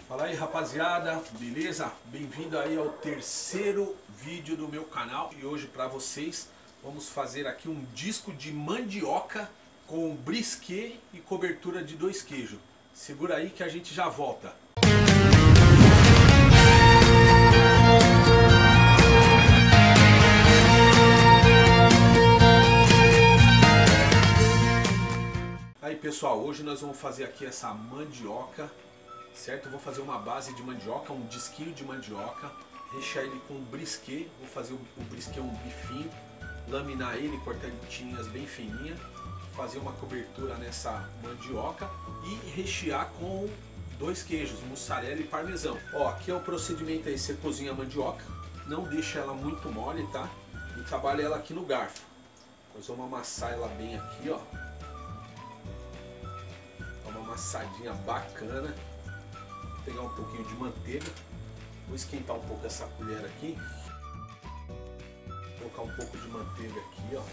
Fala aí, rapaziada, beleza? Bem-vindo aí ao terceiro vídeo do meu canal. E hoje para vocês vamos fazer aqui um disco de mandioca com brisquet e cobertura de 2 queijos. Segura aí que a gente já volta. Aí pessoal, hoje nós vamos fazer aqui essa mandioca, certo? Eu vou fazer uma base de mandioca, um disquinho de mandioca, rechear ele com brisquet, vou fazer o brisquet um bifinho, laminar ele, cortar em tirinhas bem fininhas, fazer uma cobertura nessa mandioca e rechear com 2 queijos, mussarela e parmesão. Ó, aqui é o procedimento aí, você cozinha a mandioca, não deixa ela muito mole, tá? E trabalha ela aqui no garfo. Nós vamos amassar ela bem aqui, ó. Amassadinha bacana. Vou pegar um pouquinho de manteiga, vou esquentar um pouco essa colher aqui, colocar um pouco de manteiga aqui, ó.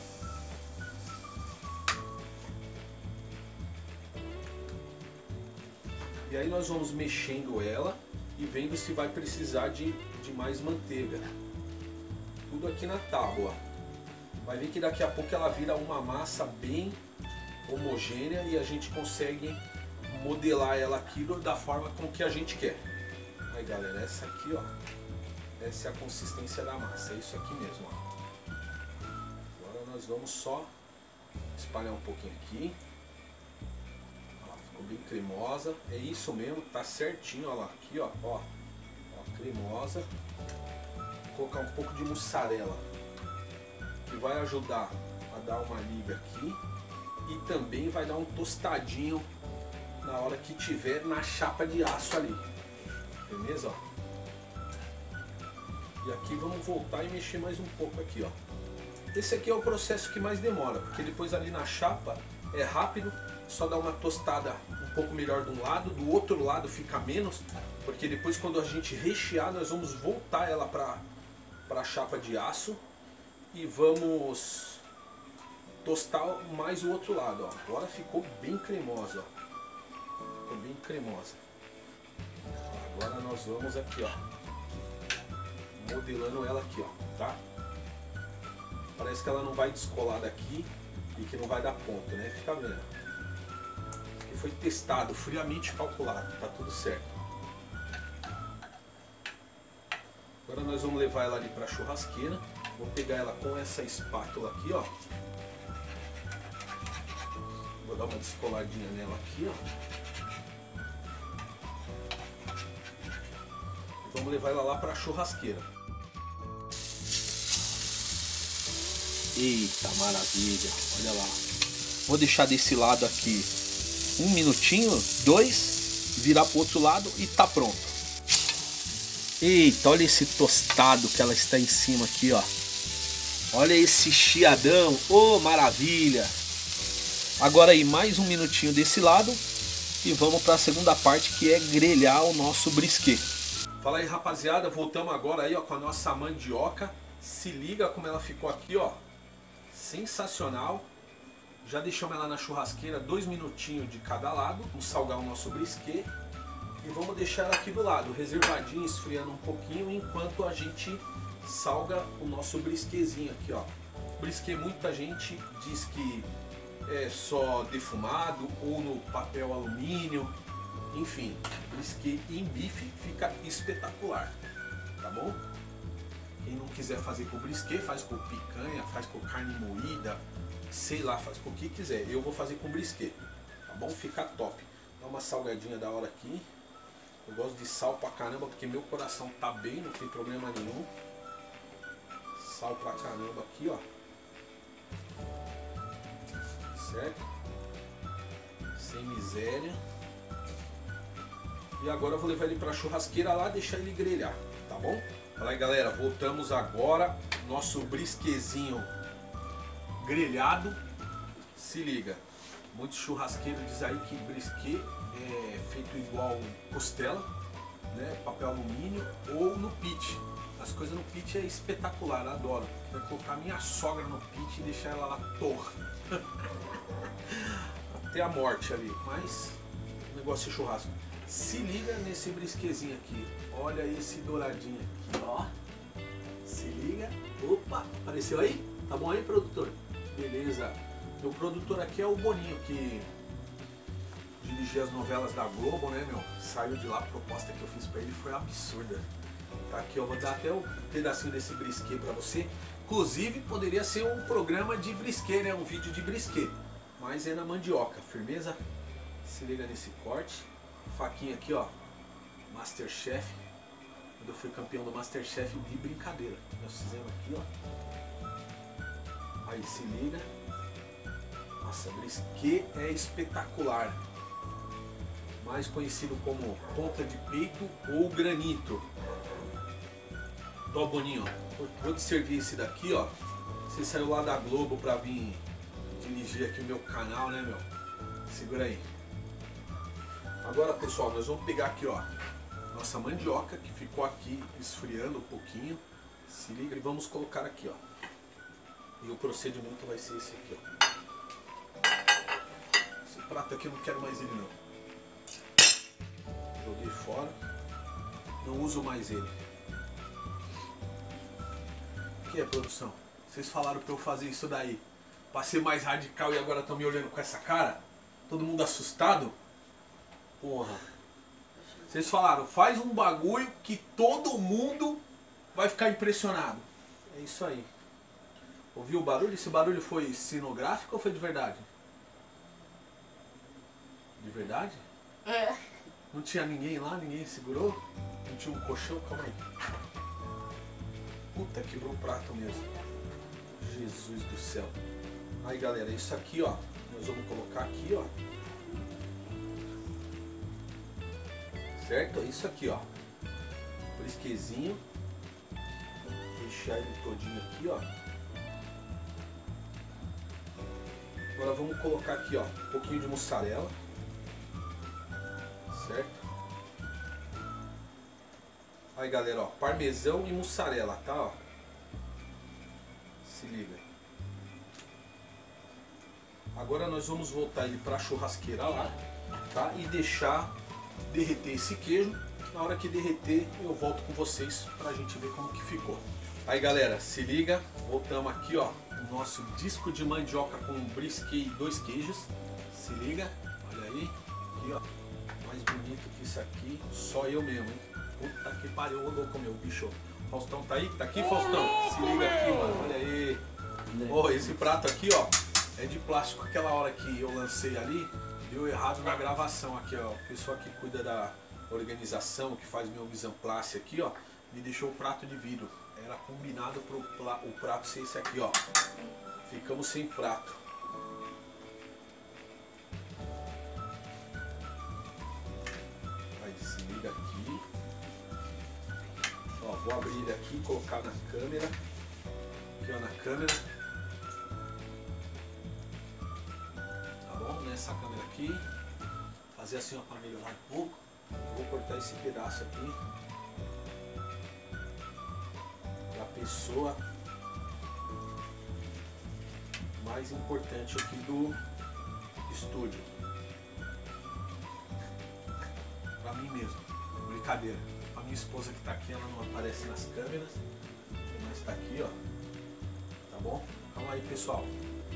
E aí nós vamos mexendo ela e vendo se vai precisar de mais manteiga. Tudo aqui na tábua. Vai ver que daqui a pouco ela vira uma massa bem homogênea e a gente consegue modelar ela aqui da forma com que a gente quer. Aí galera, essa aqui, ó, essa é a consistência da massa, é isso aqui mesmo, ó. Agora nós vamos só espalhar um pouquinho aqui. Ó, ficou bem cremosa, é isso mesmo, tá certinho, ó lá, aqui, ó, ó, cremosa. Vou colocar um pouco de mussarela, que vai ajudar a dar uma liga aqui e também vai dar um tostadinho na hora que tiver na chapa de aço ali, beleza? Ó. E aqui vamos voltar e mexer mais um pouco aqui, ó. Esse aqui é o processo que mais demora, porque depois ali na chapa é rápido, só dá uma tostada um pouco melhor de um lado, do outro lado fica menos, porque depois quando a gente rechear nós vamos voltar ela para a chapa de aço e vamos tostar mais o outro lado, ó. Agora ficou bem cremosa, ó. Ficou bem cremosa. Agora nós vamos aqui, ó, modelando ela aqui, ó, tá? Parece que ela não vai descolar daqui e que não vai dar ponto, né? Fica vendo. Isso aqui foi testado, friamente calculado, tá tudo certo. Agora nós vamos levar ela ali para a churrasqueira. Vou pegar ela com essa espátula aqui, ó. Vou dar uma descoladinha nela aqui, ó. Vamos levar ela lá para a churrasqueira. Eita, maravilha, olha lá. Vou deixar desse lado aqui 1 minutinho, 2, virar para o outro lado e tá pronto. Eita, olha esse tostado que ela está em cima aqui, ó. Olha esse chiadão, oh, maravilha. Agora aí mais 1 minutinho desse lado e vamos para a segunda parte, que é grelhar o nosso brisquet. Fala aí, rapaziada, voltamos agora aí, ó, com a nossa mandioca. Se liga como ela ficou aqui, ó. Sensacional. Já deixamos ela na churrasqueira 2 minutinhos de cada lado. Vamos salgar o nosso brisquet e vamos deixar ela aqui do lado, reservadinho, esfriando um pouquinho, enquanto a gente salga o nosso brisquezinho aqui, ó. Brisquet, muita gente diz que é só defumado ou no papel alumínio. Enfim, brisquet em bife fica espetacular, tá bom? Quem não quiser fazer com brisquet, faz com picanha, faz com carne moída, sei lá, faz com o que quiser. Eu vou fazer com brisquet, tá bom? Fica top. Dá uma salgadinha da hora aqui. Eu gosto de sal pra caramba, porque meu coração tá bem, não tem problema nenhum. Sal pra caramba aqui, ó. Certo? Sem miséria. E agora eu vou levar ele para a churrasqueira lá, deixar ele grelhar, tá bom? Fala aí, galera, voltamos agora. Nosso brisquezinho grelhado. Se liga, muitos churrasqueiros dizem aí que brisquet é feito igual costela, né? Papel alumínio ou no pit. As coisas no pit é espetacular, adoro. Quero colocar minha sogra no pit e deixar ela lá torra. Até a morte ali, mas o negócio é churrasco. Se liga nesse brisquezinho aqui. Olha esse douradinho aqui, ó. Se liga. Opa, apareceu aí? Tá bom aí, produtor? Beleza. Meu produtor aqui é o Boninho, que dirigia as novelas da Globo, né, meu? Saiu de lá, a proposta que eu fiz pra ele foi absurda. Tá aqui, eu vou dar até um pedacinho desse brisquet pra você. Inclusive, poderia ser um programa de brisquet, né? Um vídeo de brisquet. Mas é na mandioca, firmeza? Se liga nesse corte. Faquinha aqui, ó. Masterchef. Quando eu fui campeão do Masterchef, de brincadeira. Nós fizemos aqui, ó. Aí, se liga. Nossa, brisquet é espetacular. Mais conhecido como ponta de peito ou granito. Ó, Boninho, ó. Vou te servir esse daqui, ó. Você saiu lá da Globo pra vir dirigir aqui o meu canal, né, meu? Segura aí. Agora, pessoal, nós vamos pegar aqui, ó, nossa mandioca que ficou aqui esfriando um pouquinho. Se liga e vamos colocar aqui, ó. E o procedimento vai ser esse aqui, ó. Esse prato aqui eu não quero mais ele, não. Joguei fora. Não uso mais ele. O que é, produção? Vocês falaram pra eu fazer isso daí pra ser mais radical e agora estão me olhando com essa cara? Todo mundo assustado? Porra. Vocês falaram, faz um bagulho que todo mundo vai ficar impressionado. É isso aí. Ouviu o barulho? Esse barulho foi cenográfico ou foi de verdade? De verdade? É. Não tinha ninguém lá? Ninguém segurou? Não tinha um colchão? Calma aí. Puta, quebrou o prato mesmo. Jesus do céu. Aí, galera, isso aqui, ó. Nós vamos colocar aqui, ó. Certo? É isso aqui, ó. Brisquezinho. Deixar ele todinho aqui, ó. Agora vamos colocar aqui, ó, um pouquinho de mussarela. Certo? Aí, galera, ó, parmesão e mussarela, tá, ó. Se liga. Agora nós vamos voltar ele pra churrasqueira lá, tá? E deixar derreter esse queijo. Na hora que derreter, eu volto com vocês pra gente ver como que ficou. Aí, galera, se liga. Voltamos aqui, ó, o nosso disco de mandioca com brisquet e 2 queijos. Se liga, olha aí. Aqui, ó, mais bonito que isso aqui, só eu mesmo, hein? Puta que pariu, ô louco meu, bicho. Faustão tá aí? Tá aqui, Faustão? Se liga aqui, mano, olha aí. Ó, esse prato aqui, ó, é de plástico. Aquela hora que eu lancei ali, deu errado na gravação aqui, ó. A pessoa que cuida da organização, que faz meu mise en place aqui, ó, me deixou o prato de vidro. Era combinado pro o prato ser esse aqui, ó. Ficamos sem prato. Aí, se liga aqui. Ó, vou abrir ele aqui e colocar na câmera. Aqui, ó, na câmera. Tá bom? Nessa câmera aqui. Fazer assim, ó, pra melhorar um pouco. Vou cortar esse pedaço aqui. Pra pessoa mais importante aqui do estúdio. Pra mim mesmo. Brincadeira. A minha esposa que tá aqui, ela não aparece nas câmeras. Mas tá aqui, ó. Tá bom? Calma aí, pessoal.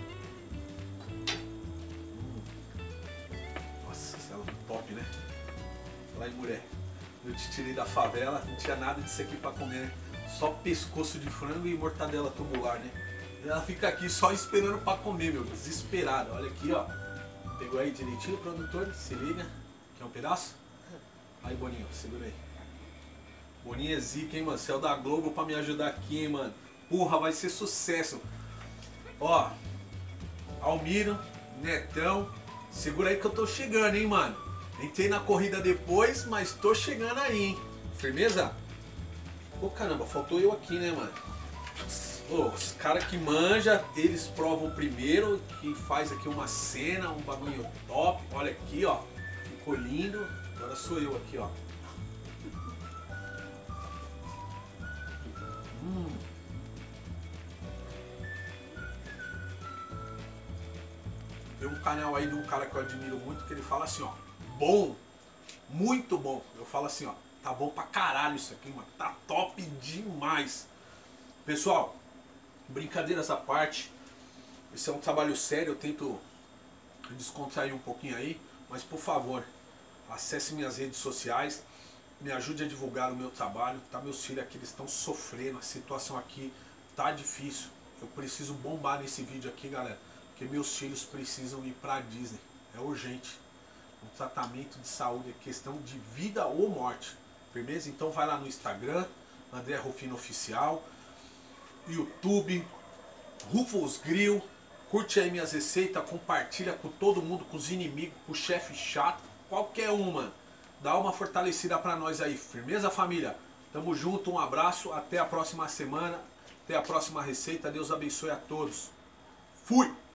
Nossa, ela é top, né? Lá em Muré. Eu te tirei da favela, não tinha nada disso aqui pra comer, né? Só pescoço de frango e mortadela tubular, né? Ela fica aqui só esperando pra comer, meu. Desesperada. Olha aqui, ó. Pegou aí direitinho, produtor? Se liga. Quer um pedaço? Aí, Boninho, segura aí. Boninho é zica, hein, mano? Céu da Globo pra me ajudar aqui, hein, mano. Porra, vai ser sucesso. Ó. Almiro, Netão. Segura aí que eu tô chegando, hein, mano. Entrei na corrida depois, mas tô chegando aí, hein. Firmeza? Ô, caramba, faltou eu aqui, né, mano? Ô, os caras que manjam, eles provam primeiro, que faz aqui uma cena, um bagulho top. Olha aqui, ó. Ficou lindo. Agora sou eu aqui, ó. Tem um canal aí de um cara que eu admiro muito que ele fala assim, ó. Bom, Muito bom. Eu falo assim, ó, tá bom pra caralho isso aqui, mano. Tá top demais. Pessoal, brincadeiras à parte, esse é um trabalho sério, eu tento descontrair um pouquinho aí, mas por favor, acesse minhas redes sociais, me ajude a divulgar o meu trabalho, tá? Meus filhos aqui, eles estão sofrendo, a situação aqui tá difícil. Eu preciso bombar nesse vídeo aqui, galera, porque meus filhos precisam ir pra Disney, é urgente. Um tratamento de saúde, é questão de vida ou morte, firmeza? Então vai lá no Instagram, André Rufino Oficial, YouTube, Rufus Grill, curte aí minhas receitas, compartilha com todo mundo, com os inimigos, com o chefe chato, qualquer uma. Dá uma fortalecida pra nós aí, firmeza, família? Tamo junto, um abraço, até a próxima semana, até a próxima receita, Deus abençoe a todos. Fui!